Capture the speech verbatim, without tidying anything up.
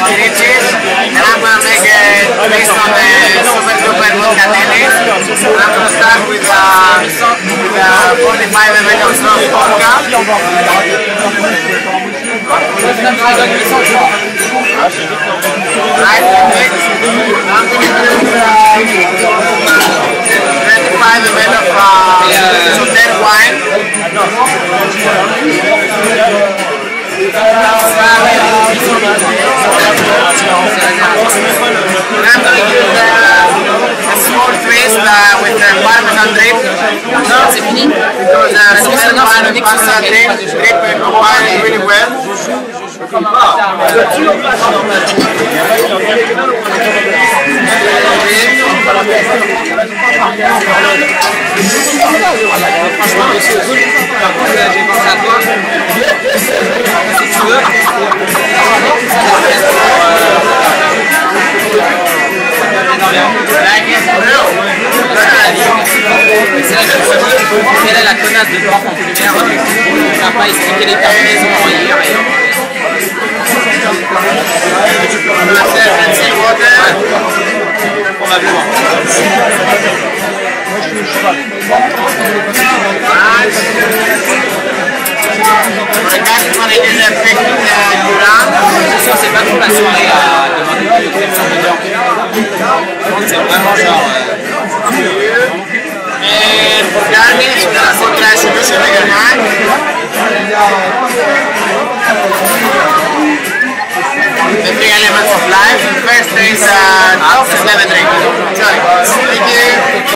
spiriches, and I'm going to make it based on the Super Duper Vodka Nelly. I'm going to start with uh, with uh, forty-five milliliters of strong vodka. Right, mix. I'm going to do twenty-five milliliters of uh, Sauterre wine. I'm going to use uh, a small twist uh, with the Parmesan drip. C'est fini. Because uh, Sauterre wine and Parmesan drip, drip combine really well. Franchement, monsieur Zoul, par contre, j'ai pensé à toi. Si tu veux. Quelle est la connasse de blanc en primaire? On n'a pas expliqué les terminaisons hier. Probablement. C'est sûr, c'est pas toute la soirée à demander de crème sans c'est vraiment genre. And for garnish, uh, for tradition again, the three elements of life. The first is uh, lemon drink. Enjoy. Thank you.